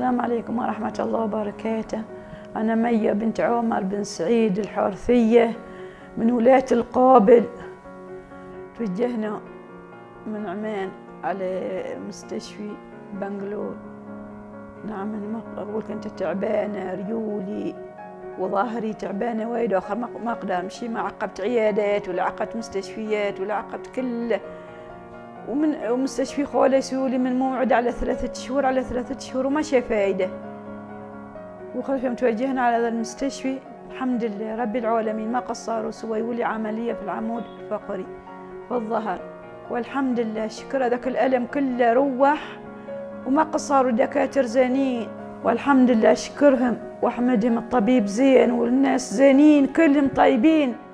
السلام عليكم ورحمة الله وبركاته. أنا مية بنت عمر بن سعيد الحورثية من ولاية القابل. توجهنا من عمان على مستشفى بنغلور. نعم، أقول كنت تعبانة، ريولي وظهري تعبانة وايد، وآخر ما أقدر أمشي. ما عقبت عيادات ولا عقبت مستشفيات ولا عقبت كله. ومستشفى خوله يسوي من موعد على 3 شهور على 3 شهور وما شي فايدة. وخلف يوم توجهنا على هذا المستشفى الحمد لله رب العالمين ما قصروا، سووا لي عملية في العمود الفقري في الظهر، والحمد لله شكر ذاك الألم كله روح وما قصروا. الدكاترة زينين والحمد لله، أشكرهم واحمدهم. الطبيب زين والناس زينين كلهم طيبين.